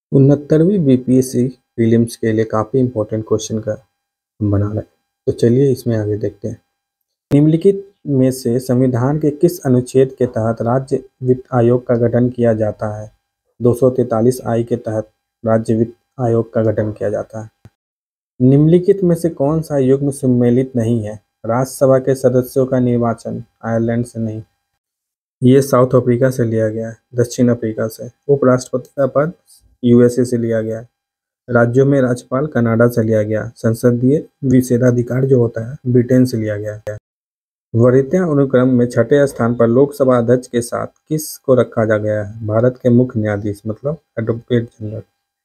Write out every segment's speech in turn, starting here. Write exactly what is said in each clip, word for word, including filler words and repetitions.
उनहत्तरवीं BPSC prelims के लिए काफ़ी इंपॉर्टेंट क्वेश्चन का हम बना रहे हैं, तो चलिए इसमें आगे देखते हैं। निम्नलिखित में से संविधान के किस अनुच्छेद के तहत राज्य वित्त आयोग का गठन किया जाता है? दो सौ तैंतालीस आई के तहत राज्य वित्त आयोग का गठन किया जाता है। निम्नलिखित में से कौन सा युग्म सम्मिलित नहीं है? राज्यसभा के सदस्यों का निर्वाचन आयरलैंड से नहीं, ये साउथ अफ्रीका से लिया गया है, दक्षिण अफ्रीका से। उपराष्ट्रपति का पद यूएसए से लिया गया है। राज्यों में राज्यपाल कनाडा से लिया गया। संसदीय विशेषाधिकार जो होता है ब्रिटेन से लिया गया है। वरीयता अनुक्रम में छठे स्थान पर लोकसभा अध्यक्ष के साथ किस को रखा जा गया है? भारत के मुख्य न्यायाधीश मतलब एडवोकेट जनरल।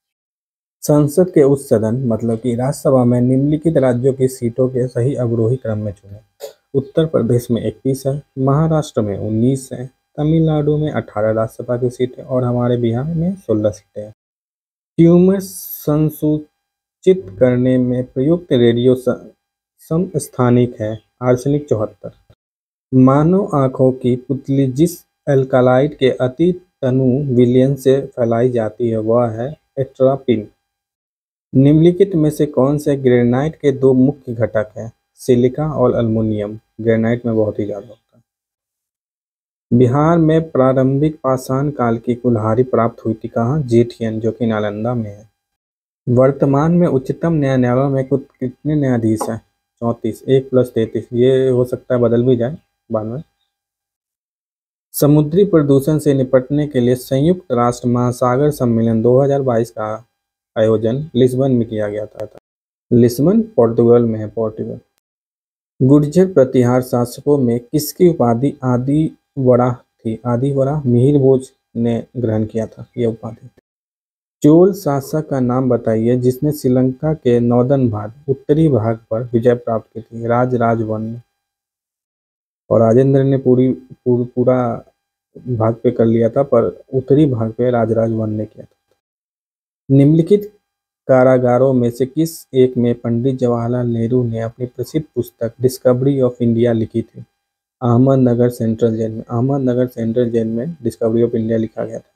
संसद के उच्च सदन मतलब कि राज्यसभा में निम्नलिखित राज्यों की सीटों के सही अवरोही क्रम में चुने। उत्तर प्रदेश में इक्कीस है, महाराष्ट्र में उन्नीस है, तमिलनाडु में अठारह राज्यसभा की सीटें और हमारे बिहार में सोलह सीटें हैं। ट्यूमर संसूचित करने में प्रयुक्त रेडियो समस्थानिक है आर्सेनिक चौहत्तर। मानव आँखों की पुतली जिस एल्कालाइड के अति तनु विलयन से फैलाई जाती है वह है एट्रापिन। निम्नलिखित में से कौन से ग्रेनाइट के दो मुख्य घटक हैं? सिलिका और एल्युमिनियम। ग्रेनाइट में बहुत ही ज़्यादा होता है। बिहार में प्रारंभिक पाषाण काल की कुल्हाड़ी प्राप्त हुई थी कहाँ? जेठियन, जो कि नालंदा में है। वर्तमान में उच्चतम न्यायालय में कुछ कितने न्यायाधीश हैं? चौंतीस। एक प्लस तैंतीस, ये हो सकता है बदल भी जाए बाद में। समुद्री प्रदूषण से निपटने के लिए संयुक्त राष्ट्र महासागर सम्मेलन दो हज़ार बाईस का आयोजन लिस्बन में किया गया था। लिस्बन पोर्तुगल में है, पोर्तुगल। गुर्जर प्रतिहार शासकों में किसकी उपाधि आदिवरा थी? आदिवरा मिहिर भोज ने ग्रहण किया था यह उपाधि। चोल शासक का नाम बताइए जिसने श्रीलंका के नॉर्दर्न भाग उत्तरी भाग पर विजय प्राप्त की थी? राजराज वन। और राजेंद्र ने पूरी पूर, पूरा भाग पे कर लिया था, पर उत्तरी भाग पे राजराज वन ने किया था। निम्नलिखित कारागारों में से किस एक में पंडित जवाहरलाल नेहरू ने अपनी प्रसिद्ध पुस्तक डिस्कवरी ऑफ इंडिया लिखी थी? अहमदनगर सेंट्रल जेल में। अहमदनगर सेंट्रल जेल में डिस्कवरी ऑफ इंडिया लिखा गया था।